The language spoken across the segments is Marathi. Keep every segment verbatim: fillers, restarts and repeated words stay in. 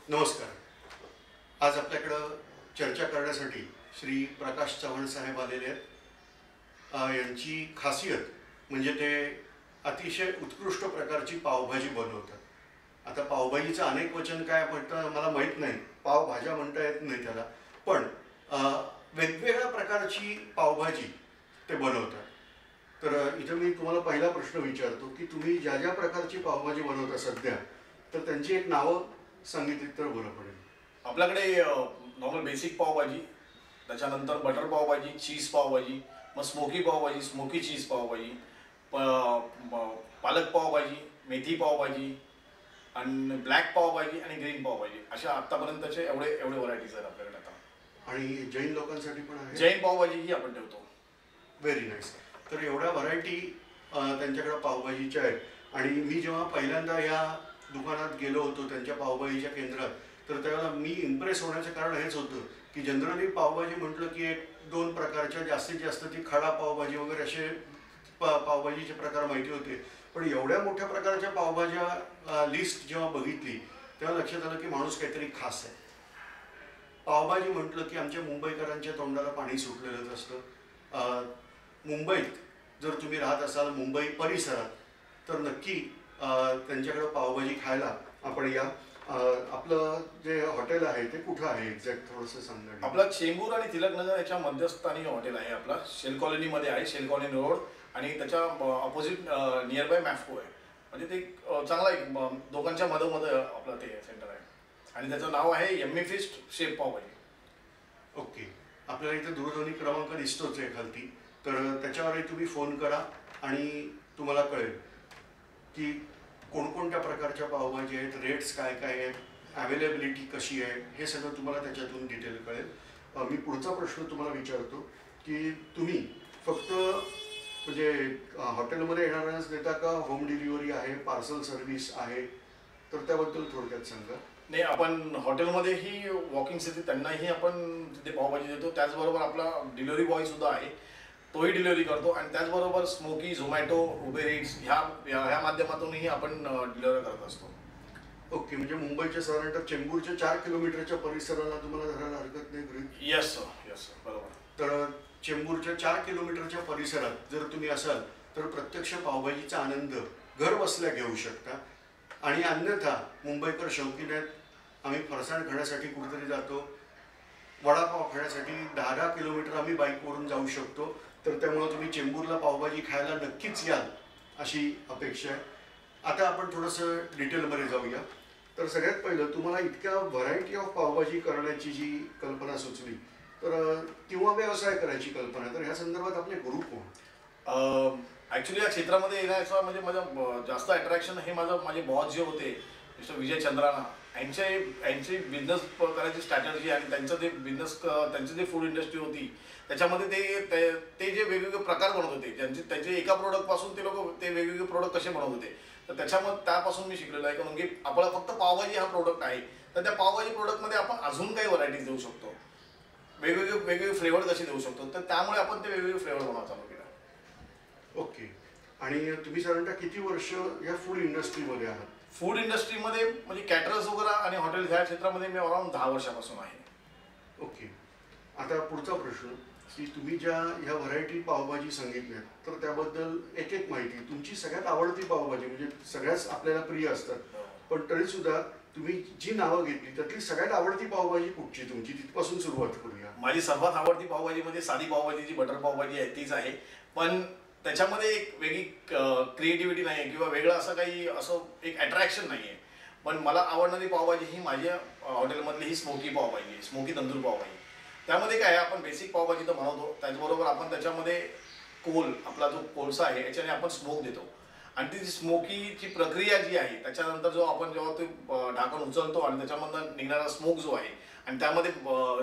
नमस्कार. आज आपल्याकडं चर्चा करण्यासाठी श्री प्रकाश चव्हाण साहेब आलेले आहेत. यांची खासियत म्हणजे ते अतिशय उत्कृष्ट प्रकारची पावभाजी बनवतात. आता पावभाजीचं अनेक वचन काय म्हणतं मला माहीत नाही, पावभाज्या म्हणता येत नाही त्याला, पण वेगवेगळ्या प्रकारची पावभाजी ते बनवतात. तर इथं मी तुम्हाला पहिला प्रश्न विचारतो की तुम्ही ज्या ज्या प्रकारची पावभाजी बनवता सध्या, तर त्यांची एक नावं सांगितली तर बरं पडेल. आपल्याकडे नॉर्मल बेसिक पावभाजी, त्याच्यानंतर बटर पावभाजी, चीज पावभाजी, मग smoky pav bhaji, smoky cheese pav bhaji, पालक पावभाजी, मेथी पावभाजी आणि ब्लॅक पावभाजी आणि ग्रीन पावभाजी, अशा आत्तापर्यंतचे एवढे एवढे व्हरायटीज आहेत आपल्याकडे आता. आणि जैन लोकांसाठी पण आहे, जैन पावभाजी ही आपण ठेवतो. Very nice. तर एवढ्या व्हरायटी त्यांच्याकडे पावभाजीच्या आहेत. आणि मी जेव्हा पहिल्यांदा या दुकानात गेलो होतो त्यांच्या पावभाजीच्या केंद्रात, तर त्यावेळेला मी इम्प्रेस होण्याचं कारण हेच होतं की जनरली पावभाजी म्हटलं की एक दोन प्रकारच्या जास्तीत जास्त ती खडा पावभाजी वगैरे असे पा पावभाजीचे प्रकार माहिती होते. पण एवढ्या मोठ्या प्रकारच्या पावभाज्या लिस्ट जेव्हा बघितली तेव्हा लक्षात आलं की माणूस काहीतरी खास आहे. पावभाजी म्हटलं की आमच्या मुंबईकरांच्या तोंडाला पाणी सुटलेलंच असतं. मुंबईत जर तुम्ही राहत असाल, मुंबई परिसरात, तर नक्की त्यांच्याकडं पावभाजी खायला आपण या. आपलं जे हॉटेल आहे ते कुठं आहे एक्झॅक्ट थोडंसं सांगा. आपला चेंबूर आणि तिलकनगर याच्या मध्यस्थानी हॉटेल आहे. आपला शेल कॉलनीमध्ये आहे, शेल कॉलनी रोड, आणि त्याच्या ऑपोजिट नियर बाय मॅफको आहे. म्हणजे ते चांगला एक दोघांच्या मधोमध आपलं ते सेंटर आहे आणि त्याचं नाव आहे yummy feast chef pav bhaji. Okay. आपल्याला इथे दूरध्वनी क्रमांक दिसतोच आहे खालती, तर त्याच्यावरही तुम्ही फोन करा आणि तुम्हाला कळेल की कोणकोणत्या प्रकारच्या पावभाजी आहेत, रेट्स काय काय आहेत, अवेलेबिलिटी कशी आहे, हे सगळं तुम्हाला त्याच्यातून डिटेल कळेल. मी पुढचा प्रश्न तुम्हाला विचारतो की तुम्ही फक्त म्हणजे हॉटेलमध्ये येणाऱ्यांनाच देता का होम डिलिव्हरी आहे, पार्सल सर्व्हिस आहे, तर त्याबद्दल थोडक्यात सांगा. नाही, आपण हॉटेलमध्येही वॉकिंग्स येते त्यांनाही आपण तिथे पावभाजी देतो. त्याचबरोबर आपला डिलिव्हरी बॉयसुद्धा आहे, तोही डिलिव्हरी करतो. आणि त्याचबरोबर स्मोकी, झोमॅटो, उबेर इट्स ह्या ह्या माध्यमातूनही आपण डिलिव्हरी करत असतो. ओके. म्हणजे मुंबईच्या साधारणतः चेंबूरच्या चार किलोमीटरच्या परिसराला तुम्हाला धरायला हरकत नाही? येस सर, येस सर, बरोबर. तर चेंबूरच्या चार किलोमीटरच्या परिसरात जर तुम्ही असाल तर प्रत्यक्ष पावभाजीचा आनंद घर बसल्या घेऊ शकता. आणि अन्यथा मुंबईकर शौकीन आहेत, आम्ही फरसाण खाण्यासाठी कुठेतरी जातो, वडापाव खाण्यासाठी दहा दहा किलोमीटर आम्ही बाईकवरून जाऊ शकतो, तर त्यामुळे तुम्ही चेंबूरला पावभाजी खायला नक्कीच याल अशी अपेक्षा आहे. आता आपण थोडंसं डिटेलमध्ये जाऊया. तर सगळ्यात पहिलं तुम्हाला इतक्या व्हरायटी ऑफ पावभाजी करण्याची जी कल्पना सुचली, तर किंवा व्यवसाय करायची कल्पना, तर ह्या संदर्भात आपले गुरु कोण? ॲक्च्युली या क्षेत्रामध्ये येण्याचा म्हणजे माझं जास्त अट्रॅक्शन हे माझं माझे बॉस जे होते मिस्टर विजय चंद्राना, यांचे यांची बिझनेस करायची स्ट्रॅटर्जी आणि त्यांचं जे बिझनेस त्यांची जे फूड इंडस्ट्री होती त्याच्यामध्ये ते ते जे वेगवेगळे प्रकार बनवत होते, त्यांचे त्यांचे एका प्रोडक्टपासून ते लोक ते वेगवेगळे प्रोडक्ट कसे बनवत होते, तर त्याच्यामध्ये त्यापासून मी शिकलेलो आहे. कारण की आपला फक्त पावभाजी हा प्रोडक्ट आहे, तर त्या पावभाजी प्रोडक्टमध्ये आपण अजून काही व्हरायटीज देऊ शकतो, वेगवेगळे वेगवेगळे फ्लेवर कसे देऊ शकतो, तर त्यामुळे आपण ते वेगवेगळे फ्लेवर बनवायला चालू केलं. ओके. आणि तुम्ही साधारणतः किती वर्ष या फूड इंडस्ट्रीमध्ये आहात? फूड इंडस्ट्रीमध्ये म्हणजे कॅटरर्स वगैरे आणि हॉटेल ह्या क्षेत्रामध्ये मी अराउंड दहा वर्षापासून आहे. ओके. आता पुढचा प्रश्न की तुम्ही ज्या ह्या व्हरायटी पावभाजी सांगितल्या, तर त्याबद्दल एक एक माहिती. तुमची सगळ्यात आवडती पावभाजी म्हणजे सगळ्याच आपल्याला प्रिय असतात, पण तरीसुद्धा तुम्ही जी नावं घेतली त्यातली सगळ्यात आवडती पावभाजी कुठची तुमची, तिथपासून सुरुवात करूया. माझी सर्वात आवडती पावभाजी म्हणजे साधी पावभाजी जी बटर पावभाजी आहे तीच आहे, पण त्याच्यामध्ये एक वेगळी क्रिएटिव्हिटी नाही आहे किंवा वेगळं असं काही असं एक अट्रॅक्शन नाही आहे. पण मला आवडणारी पावभाजी ही माझ्या हॉटेलमधली ही स्मोकी पावभाजी आहे, स्मोकी तंदूर पावभाजी. त्यामध्ये काय आहे, आपण बेसिक पावभाजी तर बनवतो, त्याचबरोबर आपण त्याच्यामध्ये कोल आपला जो कोळसा आहे याच्याने आपण स्मोक देतो. आणि ती स्मोकीची प्रक्रिया जी आहे त्याच्यानंतर जो आपण जेव्हा ते ढाकण उचलतो आणि त्याच्यामधून निघणारा स्मोक जो आहे आणि त्यामध्ये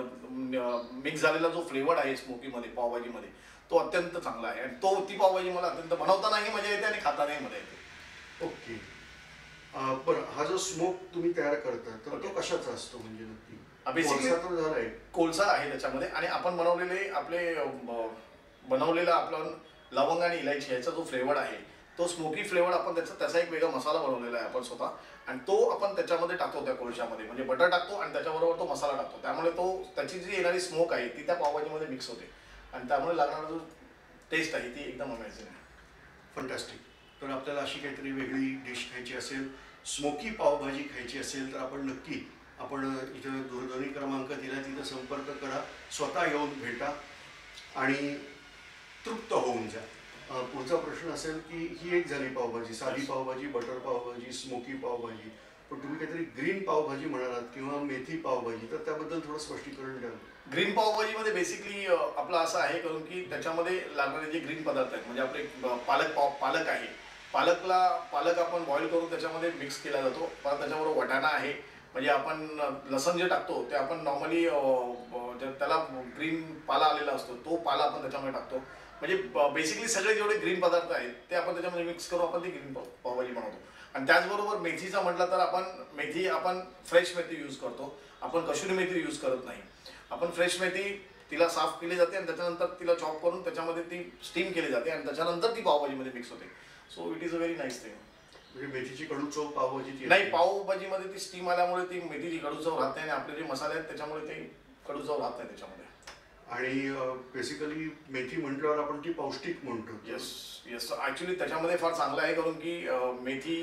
मिक्स झालेला जो फ्लेवर आहे स्मोकीमध्ये पावभाजीमध्ये, तो अत्यंत चांगला आहे. आणि तो ती पावभाजी मला अत्यंत बनवतानाही मजा येते आणि खातानाही मजा येते. ओके. बरं, हा जो स्मोक तुम्ही तयार करता तर तो कशाचा असतो म्हणजे नक्की? बेसिकली कोळसा आहे त्याच्यामध्ये, आणि आपण बनवलेले आपले बनवलेला आपला लवंग आणि इलायची याचा जो फ्लेवर आहे तो स्मोकी फ्लेवर आपण त्याचा त्याचा एक वेगळा मसाला बनवलेला आहे आपण स्वतः, आणि तो आपण त्याच्यामध्ये टाकतो त्या कोळशामध्ये, म्हणजे बटर टाकतो आणि त्याच्याबरोबर तो मसाला टाकतो, त्यामुळे तो त्याची जी येणारी स्मोक आहे ती त्या पावभाजीमध्ये मिक्स होते आणि त्यामुळे लागणारा जो टेस्ट आहे ती एकदम अमेझिंग आहे. फंटॅस्टिक. तर आपल्याला अशी काहीतरी वेगळी डिश खायची असेल, स्मोकी पावभाजी खायची असेल, तर आपण नक्की आपण इथं दूरध्वनी क्रमांक दिला, तिथं संपर्क करा, स्वतः येऊन भेटा आणि तृप्त होऊन जा. अ, पुढचा प्रश्न असेल की ही एक झाली पावभाजी, साधी पावभाजी, बटर पावभाजी, स्मोकी पावभाजी, पण तुम्ही काहीतरी ग्रीन पावभाजी म्हणालात किंवा मेथी पावभाजी, तर त्याबद्दल थोडं स्पष्टीकरण द्याल? ग्रीन पावभाजीमध्ये बेसिकली आपलं असं आहे, कारण की त्याच्यामध्ये लागणारे जे ग्रीन पदार्थ आहेत, म्हणजे आपले अ, पालक पाव पालक आहे, पालकला पालक आपण बॉईल करून त्याच्यामध्ये मिक्स केला जातो. परत त्याच्याबरोबर वाटाणा आहे, म्हणजे आपण लसण जे टाकतो ते आपण नॉर्मली त्याला ग्रीन पाला आलेला असतो तो पाला आपण त्याच्यामध्ये टाकतो. म्हणजे बेसिकली सगळे जेवढे ग्रीन पदार्थ आहेत ते आपण त्याच्यामध्ये मिक्स करून आपण ती ग्रीन पावभाजी बनवतो. आणि त्याचबरोबर मेथीचा म्हटलं तर आपण मेथी आपण फ्रेश मेथी यूज करतो, आपण कसुरी मेथी यूज करत नाही. आपण फ्रेश मेथी तिला साफ केली जाते आणि त्याच्यानंतर तिला चॉप करून त्याच्यामध्ये ती स्टीम केली जाते आणि त्याच्यानंतर ती पावभाजीमध्ये मिक्स होते. So it is a very nice thing. म्हणजे मेथीची कडू चव पावभाजीची नाही, पावभाजीमध्ये ती स्टीम आल्यामुळे ती मेथीची कडू चव राहत नाही आणि आपले जे मसाले आहेत त्याच्यामुळे ते कडू चव राहत नाही त्याच्यामध्ये. आणि बेसिकली मेथी म्हटल्यावर आपण ती पौष्टिक म्हणतो. येस येस ॲक्च्युली त्याच्यामध्ये फार चांगलं आहे, कारण की मेथी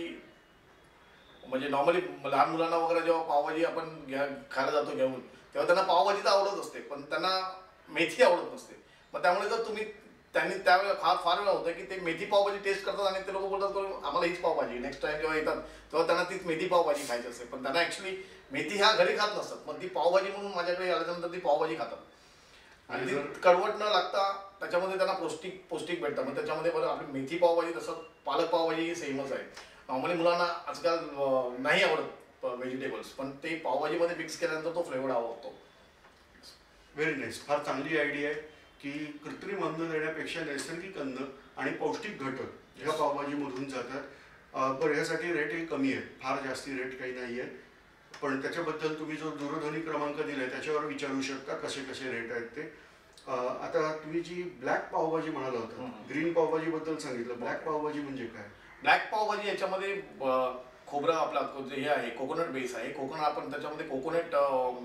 म्हणजे नॉर्मली लहान मुलांना वगैरे जेव्हा पावभाजी आपण घ्या खायला जातो घेऊन, तेव्हा त्यांना पावभाजी तर आवडत असते पण त्यांना मेथी आवडत नसते. मग त्यामुळे जर तुम्ही त्यांनी त्यावेळेला फार फार वेळा होतं की ते मेथी पावभाजी टेस्ट करतात आणि ते लोक बोलतात आम्हाला हीच पावभाजी, नेक्स्ट टाइम जेव्हा येतात तेव्हा त्यांना तीच मेथी पावभाजी खायची असते, पण त्यांना ॲक्च्युली मेथी ह्या घरी खात नसतात. मग ती पावभाजी म्हणून माझ्याकडे आल्यानंतर ती पावभाजी खातात आणि ती कडवट न लागता त्याच्यामध्ये त्यांना पौष्टिक पौष्टिक भेटतं. मग त्याच्यामध्ये बरं आपली मेथी पावभाजी तसं पालक पावभाजी ही सेमच आहे. नॉर्मली मुलांना आजकाल नाही आवडत व्हेजिटेबल्स, पण ते पावभाजीमध्ये मिक्स केल्यानंतर तो फ्लेवर आवडतो. Very nice. फार चांगली आयडिया आहे की कृत्रिम अन्न देण्यापेक्षा नैसर्गिक अन्न आणि पौष्टिक घटक ह्या पावभाजीमधून जातात. बरं, ह्यासाठी रेटही कमी आहे, फार जास्ती रेट काही नाही आहे, पण त्याच्याबद्दल तुम्ही जो दूरध्वनी क्रमांक दिला आहे त्याच्यावर विचारू शकता कसे कसे रेट आहेत ते. आता तुम्ही जी ब्लॅक पावभाजी म्हणाला होता, ग्रीन पावभाजीबद्दल सांगितलं, ब्लॅक पावभाजी म्हणजे काय? ब्लॅक पावभाजी याच्यामध्ये खोबरं आपला जे हे आहे कोकोनट बेस आहे, कोकोनट आपण त्याच्यामध्ये कोकोनट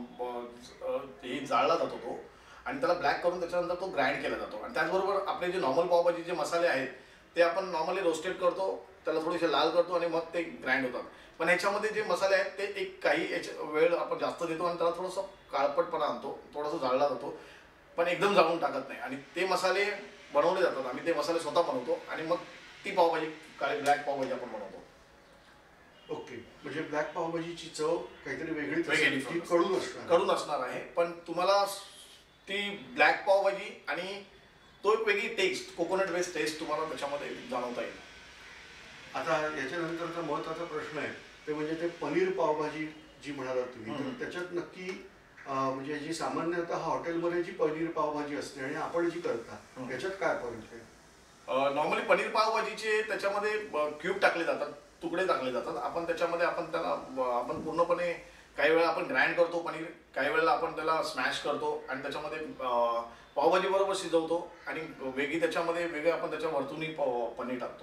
हे जाळला जातो तो आणि त्याला ब्लॅक करून त्याच्यानंतर तो ग्राइंड केला जातो. आणि त्याचबरोबर आपले जे नॉर्मल पावभाजी जे मसाले आहेत ते आपण नॉर्मली रोस्टेड करतो, त्याला थोडेसे लाल करतो आणि मग ते ग्राइंड होतात. पण ह्याच्यामध्ये जे मसाले आहेत ते एक काही याच्या वेळ आपण जास्त देतो आणि त्याला थोडंसं काळपटपणा आणतो, थोडासा जाळला जातो, पण एकदम जाळून टाकत नाही. आणि ते मसाले बनवले जातात, आम्ही ते मसाले स्वतः बनवतो आणि मग ती पावभाजी काळी ब्लॅक पावभाजी आपण बनवतो. ओके, म्हणजे ब्लॅक पावभाजीची चव काहीतरी वेगळीच वेगळी ती कडून असणार कडून असणार आहे, पण तुम्हाला ती ब्लॅक पावभाजी आणि तो एक वेगळी टेस्ट, कोकोनट बेस्ड टेस्ट तुम्हाला त्याच्यामध्ये जाणवता येईल. आता याच्यानंतरचा महत्त्वाचा प्रश्न आहे ते म्हणजे ते पनीर पावभाजी जी म्हणालात तुम्ही, तर त्याच्यात नक्की म्हणजे जी सामान्यतः हॉटेलमध्ये जी पनीर पावभाजी असते आणि आपण जी करता त्याच्यात काय फरक आहे? नॉर्मली पनीर पावभाजीचे त्याच्यामध्ये क्यूब टाकले जातात, तुकडे टाकले जातात. आपण त्याच्यामध्ये आपण त्याला आपण पूर्णपणे काही वेळा आपण ग्राइंड करतो पनीर, काही वेळेला आपण त्याला स्मॅश करतो आणि त्याच्यामध्ये पावभाजी बरोबर शिजवतो आणि वेगळी त्याच्यामध्ये वेगळे आपण त्याच्या वरतूनही पनीर टाकतो.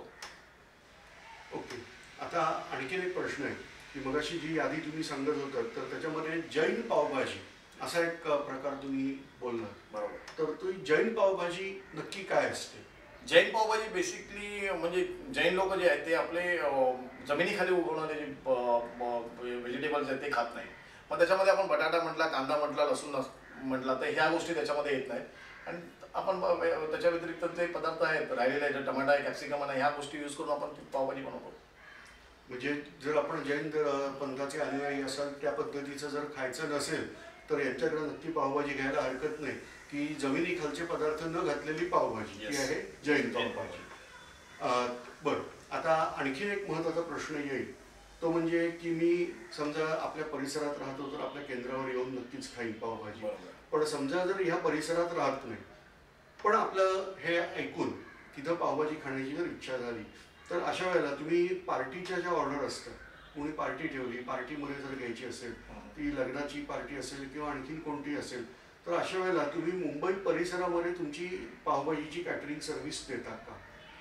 ओके, आता आणखीन एक प्रश्न आहे की मगाशी जी यादी तुम्ही सांगत होतात तर त्याच्यामध्ये जैन पावभाजी असा एक प्रकार तुम्ही बोललात. बरोबर. तर ती जैन पावभाजी नक्की काय असते? जैन पावभाजी बेसिकली म्हणजे जैन लोक जे आहेत ते आपले जमिनीखाली उगवणारे जे व्हेजिटेबल्स आहेत ते खात नाही. मग त्याच्यामध्ये आपण बटाटा म्हटला, कांदा म्हटला, लसूण म्हटला, तर ह्या गोष्टी त्याच्यामध्ये येत नाहीत आणि आपण त्याच्या व्यतिरिक्त जे पदार्थ आहेत राहिलेले आहेत, टमाटा आहे, कॅप्सिकम आहे, ह्या गोष्टी यूज करून आपण पावभाजी बनवतो. म्हणजे जर आपण जैन पंथाचे अनुयायी असाल, त्या पद्धतीचं जर खायचं नसेल तर यांच्याकडे नक्की पावभाजी घ्यायला हरकत नाही की जमिनी खालचे पदार्थ न घातलेली पावभाजी ती आहे जैन पावभाजी. बरं, आता आणखीन एक महत्त्वाचा प्रश्न येईल तो म्हणजे की मी समजा आपल्या परिसरात राहतो तर आपल्या केंद्रावर येऊन नक्कीच खाईन पावभाजी, पण समजा जर ह्या परिसरात राहत नाही पण आपलं हे ऐकून तिथं पावभाजी खाण्याची जर इच्छा झाली तर अशा वेळेला तुम्ही पार्टीच्या ज्या ऑर्डर असतात, कोणी पार्टी ठेवली, पार्टीमध्ये जर घ्यायची असेल, ती लग्नाची पार्टी असेल किंवा आणखीन कोणती असेल, तर अशा वेळेला तुम्ही मुंबई परिसरामध्ये तुमची पावभाजीची कॅटरिंग सर्व्हिस देता का?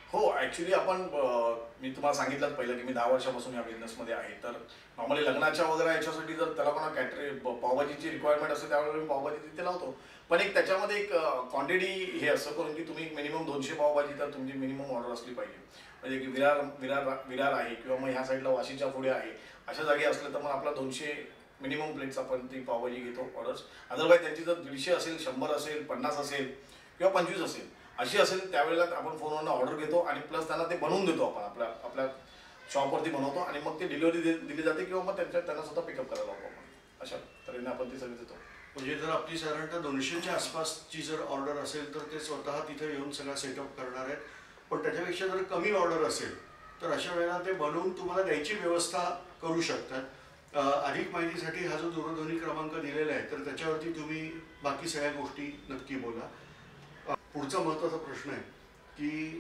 हो, ॲक्च्युली आपण अ, मी तुम्हाला सांगितलं पहिलं की मी दहा वर्षापासून या बिझनेसमध्ये आहे. तर नॉर्मली लग्नाच्या वगैरे याच्यासाठी जर त्याला कोणा कॅटरिंग पावभाजीची रिक्वायरमेंट असेल त्यावेळेला मी पावभाजी तिथे लावतो. पण एक त्याच्यामध्ये एक क्वांटिटी हे असं करून की तुम्ही मिनिमम दोनशे पावभाजी तर तुमची मिनिमम ऑर्डर असली पाहिजे. म्हणजे की विरार विरार विरार आहे किंवा मग ह्या साईडला वाशीच्या पुढे आहे अशा जागी असलं तर मग आपला दोनशे मिनिमम प्लेट्स आपण ती पावभाजी घेतो ऑर्डर्स. अदरवाईज त्यांची जर दीडशे असेल, शंभर असेल, पन्नास असेल किंवा पंचवीस असेल अशी असेल त्यावेळेला आपण फोनवरून ऑर्डर घेतो आणि प्लस त्यांना ते बनवून देतो आपण आपल्या आपल्या शॉपवरती बनवतो आणि मग ते डिलिव्हरी दिली जाते किंवा मग त्यांच्या त्यांना स्वतः पिकअप करायला लावतो आपण. अशा तऱ्हेने आपण ती सगळी देतो. म्हणजे जर आपली साधारणतः दोनशेच्या आसपासची जर ऑर्डर असेल तर ते स्वतः तिथे येऊन सगळा सेटअप करणार आहेत. पण त्याच्यापेक्षा जर कमी ऑर्डर असेल तर अशा वेळेला ते बनवून तुम्हाला द्यायची व्यवस्था करू शकतात. अधिक माहितीसाठी हा जो दूरध्वनी क्रमांक दिलेला आहे तर त्याच्यावरती तुम्ही बाकी सगळ्या गोष्टी नक्की बोला. पुढचा महत्त्वाचा प्रश्न आहे की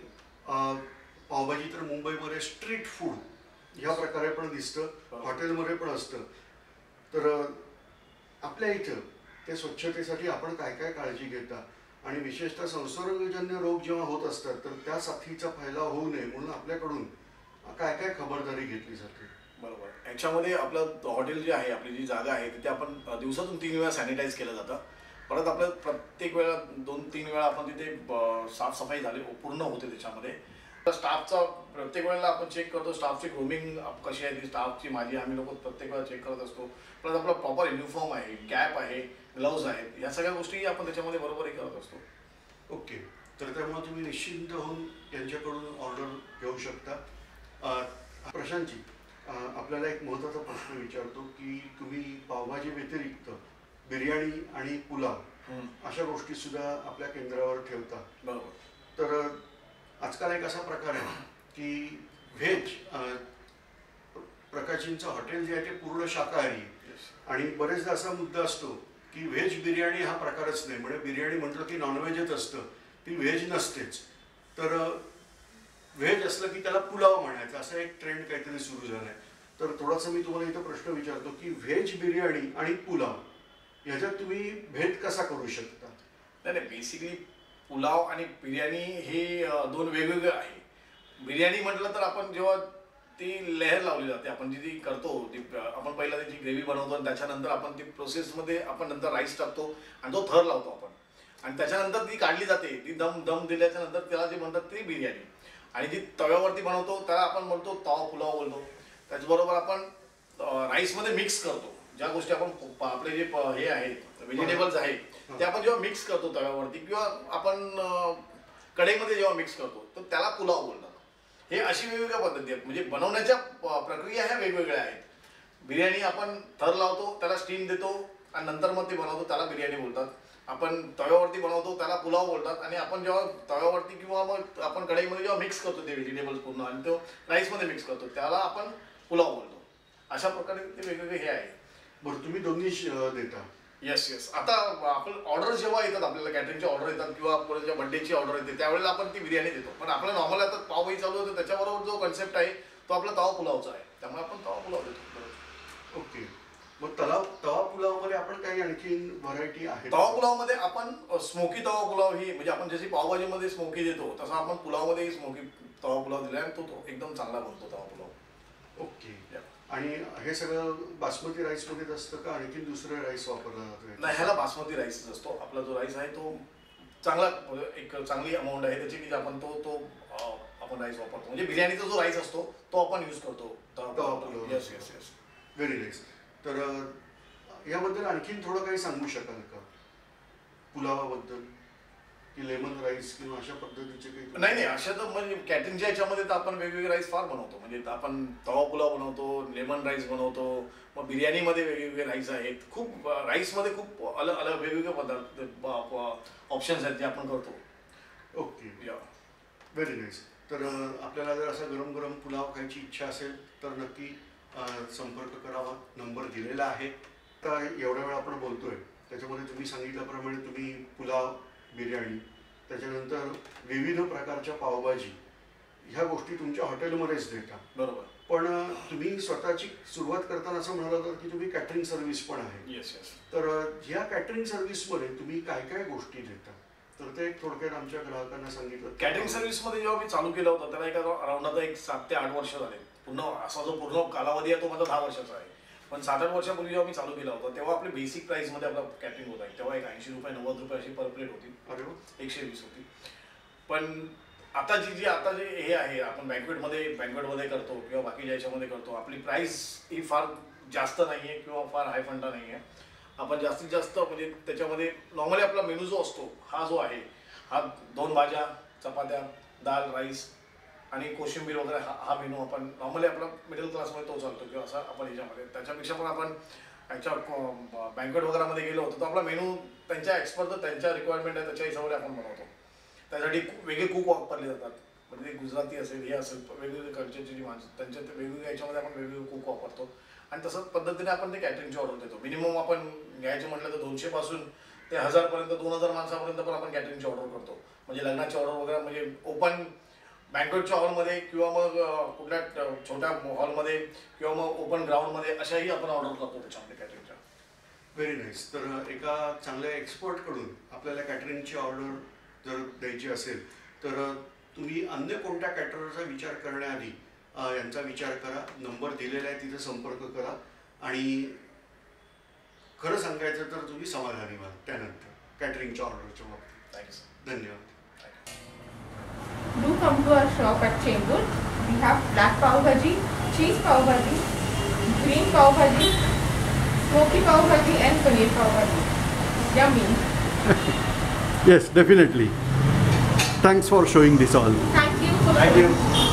पावभाजी तर मुंबईमध्ये स्ट्रीट फूड ह्या प्रकारे पण दिसतं, हॉटेलमध्ये पण असतं. तर आपल्या इथं ते स्वच्छतेसाठी आपण काय काय काळजी घेता आणि विशेषतः संसर्गजन्य रोग जेव्हा होत असतात तर त्या साथीचा फैलाव होऊ नये म्हणून आपल्याकडून काय काय खबरदारी घेतली जाते? बरोबर. याच्यामध्ये आपलं हॉटेल जे आहे, आपली जी जागा आहे तिथे आपण दिवसातून तीन वेळा सॅनिटाईज केलं जातं. परत आपलं प्रत्येक वेळा दोन तीन वेळा आपण तिथे साफसफाई झाली पूर्ण होते. त्याच्यामध्ये स्टाफचा प्रत्येक वेळेला आपण चेक करतो, स्टाफची ग्रूमिंग कशी आहे ती स्टाफची माझी आम्ही लोक प्रत्येक वेळा चेक करत असतो. प्लस आपला प्रॉपर युनिफॉर्म आहे, कॅप आहे, ग्लव्ज आहेत, या सगळ्या गोष्टी आपण त्याच्यामध्ये बरोबर करत असतो. ओके. तर त्यामुळे तुम्ही निश्चिंत होऊन यांच्याकडून ऑर्डर घेऊ शकता. प्रशांतजी, आपल्याला एक महत्त्वाचा प्रश्न विचारतो की तुम्ही पावभाजी व्यतिरिक्त बिर्याणी आणि पुलाव अशा गोष्टी सुद्धा आपल्या केंद्रावर ठेवता. बरोबर. तर आजकाल एक असा प्रकार आहे की व्हेज प्रकाशजींचं हॉटेल जे आहे ते पूर्ण शाकाहारी आणि बरेचदा असा मुद्दा असतो की व्हेज बिर्याणी हा प्रकारच नाही. म्हणजे बिर्याणी म्हटलं की नॉनव्हेजच असतं, ती व्हेज नसतेच. तर व्हेज असलं की त्याला पुलाव म्हणायचं असा एक ट्रेंड काहीतरी सुरू झाला आहे. तर थोडासा मी तुम्हाला इथं प्रश्न विचारतो की व्हेज बिर्याणी आणि पुलाव ह्याच्यात तुम्ही भेद कसा करू शकता? नाही नाही, बेसिकली पुलाव आणि बिर्याणी हे दोन वेगवेगळे आहे. बिर्याणी म्हटलं तर आपण जेव्हा ती लेअर लावली जाते, आपण जी ती करतो ती आपण पहिला त्याची ग्रेव्ही बनवतो आणि त्याच्यानंतर आपण ती प्रोसेसमध्ये आपण नंतर राईस टाकतो आणि तो थर लावतो आपण आणि त्याच्यानंतर ती काढली जाते. ती दम दम दिल्याच्या नंतर त्याला जे म्हणतात ती बिर्याणी. आणि जी तव्यावरती बनवतो त्याला आपण म्हणतो तवा पुलाव बोलतो. त्याचबरोबर आपण राईसमध्ये मिक्स करतो ज्या गोष्टी आपण आपले जे हे आहेत व्हेजिटेबल्स आहेत ते आपण जेव्हा मिक्स करतो तव्यावरती किंवा आपण कढईमध्ये जेव्हा मिक्स करतो तर त्याला पुलाव बोलतात. हे अशी वेगवेगळ्या पद्धती आहेत. म्हणजे बनवण्याच्या प्रक्रिया ह्या वेगवेगळ्या आहेत. बिर्याणी आपण थर लावतो, त्याला स्टीम देतो आणि नंतर मग ते बनवतो, त्याला बिर्याणी बोलतात. आपण तव्यावरती बनवतो त्याला पुलाव बोलतात आणि आपण जेव्हा तव्यावरती किंवा मग आपण कढईमध्ये जेव्हा मिक्स करतो ते व्हेजिटेबल्स पूर्ण आणि तो राईसमध्ये मिक्स करतो त्याला आपण पुलाव बोलतो. अशा प्रकारे ते वेगवेगळे हे आहे. बरं, तुम्ही दोन्ही देता? Yes yes. आता आपण ऑर्डर जेव्हा येतात आपल्याला कॅटरिंगची ऑर्डर येतात किंवा कोणाच्या बर्थडेची ऑर्डर येते त्यावेळेला आपण ती बिर्याणी देतो. पण आपल्या नॉर्मल आता पावभाजी चालू होतं त्याच्याबरोबर जो कन्सेप्ट आहे तो आपला तवा पुलावचा आहे, त्यामुळे आपण तवा पुलाव देतो. ओके. मग तलाव तवा पुलावमध्ये आपण काही आणखी व्हरायटी आहे? तवा पुलावमध्ये आपण स्मोकी तवा पुलाव ही म्हणजे आपण जशी पावभाजीमध्ये स्मोकी देतो तसं आपण पुलावमध्येही स्मोकी तवा पुलाव दिला आणि तो एकदम चांगला बनतो तवा पुलाव. ओके. आणि हे सगळं बासमती राईसमध्येच असतं का आणखी दुसरं राईस वापरला जातो? नाही, ह्याला बासमती राईसच असतो. आपला जो राईस आहे तो चांगला एक चांगली अमाऊंट आहे त्याची की आपण तो तो आपण राईस वापरतो. म्हणजे बिर्याणीचा जो राईस असतो तो आपण यूज करतो tawa pulao. Yes yes yes. Very nice. तर याबद्दल आणखीन थोडं काही सांगू शकाल का पुलावाबद्दल की लेमन राईस किंवा अशा पद्धतीचे काही? नाही नाही, अशा तर म्हणजे कॅटरिंगच्या याच्यामध्ये तर आपण वेगवेगळे राईस फार बनवतो. म्हणजे आपण तवा पुलाव बनवतो, लेमन राईस बनवतो, मग बिर्याणीमध्ये वेगवेगळे राईस आहेत. खूप राईसमध्ये खूप अलग अलग वेगवेगळे पदार्थ ऑप्शन्स आहेत जे आपण करतो. ओके. या व्हेरी नाईस. तर आपल्याला जर असा गरम गरम पुलाव खायची इच्छा असेल तर नक्की संपर्क करावा, नंबर दिलेला आहे. आता एवढ्या वेळ आपण बोलतोय त्याच्यामध्ये तुम्ही सांगितल्याप्रमाणे तुम्ही पुलाव, बिर्याणी, त्याच्यानंतर विविध प्रकारच्या पावभाजी ह्या गोष्टी तुमच्या हॉटेलमध्येच देता. बरोबर. पण तुम्ही स्वतःची सुरुवात करताना असं म्हणाला होतं की तुम्ही कॅटरिंग सर्व्हिस पण आहे. Yes yes. तर ह्या कॅटरिंग सर्व्हिसमध्ये तुम्ही काय काय गोष्टी देता? तर ते थोडक्यात आमच्या ग्राहकांना सांगितलं. कॅटरिंग सर्व्हिसमध्ये जेव्हा मी चालू केलं होतं त्याला एका अराउंड आता एक सात ते आठ वर्ष झाले. पूर्ण असा जो पूर्ण कालावधी आहे तो माझा दहा वर्षाचा आहे. पण सात आठ वर्षापूर्वी जेव्हा मी चालू केला होता तेव्हा आपली बेसिक प्राईसमध्ये आपला कॅटरिंग होता. तेव्हा एक ऐंशी रुपये नव्वद रुपये अशी पर प्लेट होती. अरे वा. एकशे वीस होती. पण आता जी जी आता जे हे आहे आपण बँकवेटमध्ये बँकवेटमध्ये करतो किंवा बाकीच्या याच्यामध्ये करतो, आपली प्राईस ही फार जास्त नाही आहे किंवा फार हाय फंडा नाही आहे. आपण जास्तीत जास्त म्हणजे त्याच्यामध्ये नॉर्मली आपला मेनू जो असतो हा जो आहे हा दोन भाज्या, चपात्या, दाल, राईस आणि कोशिंबीर वगैरे हा हा मेनू आपण नॉर्मली आपला मिडल क्लासमध्ये तो चालतो किंवा असा आपण ह्याच्यामध्ये. त्याच्यापेक्षा पण आपण ह्याच्या बँकवेट वगैरेमध्ये गेलो होतो तर आपला मेनू त्यांच्या एक्सपर्ट त्यांच्या रिक्वायरमेंट आहे त्याच्या हिशोबाने आपण बनवतो. त्यासाठी वेगळे कुक वापरले जातात. म्हणजे गुजराती असेल हे असेल वेगवेगळे कल्चरची जी माणसं त्यांच्या वेगवेगळ्या याच्यामध्ये आपण वेगवेगळे कुक वापरतो आणि तसंच पद्धतीने आपण ते कॅटरिंगची ऑर्डर देतो. मिनिमम आपण घ्यायचे म्हटलं तर दोनशे पासून ते हजारपर्यंत दोन हजार माणसापर्यंत पण आपण कॅटरिंगची ऑर्डर करतो. म्हणजे लग्नाची ऑर्डर वगैरे म्हणजे ओपन बँकवेटच्या हॉलमध्ये किंवा मग कुठल्या छोट्या हॉलमध्ये किंवा मग ओपन ग्राउंडमध्ये अशाही आपण ऑर्डर करतो त्याच्यामध्ये कॅटरिंगच्या. Very nice. तर एका चांगल्या एक्सपर्टकडून आपल्याला कॅटरिंगची ऑर्डर जर द्यायची असेल तर तुम्ही अन्य कोणत्या कॅटररचा विचार करण्याआधी यांचा विचार करा. नंबर दिलेला आहे तिथे संपर्क करा आणि खरं सांगायचं तर तुम्ही समाधानी व्हाल त्यानंतर कॅटरिंगच्या ऑर्डरच्या बाबतीत. थँक्यू. धन्यवाद. Do come to our shop at Chembur. We have black pav bhaji, cheese pav bhaji, green pav bhaji, smoky pav bhaji and paneer pav bhaji. Yummy. Yes, definitely. Thanks for showing this all. Thank you. For Thank you. showing.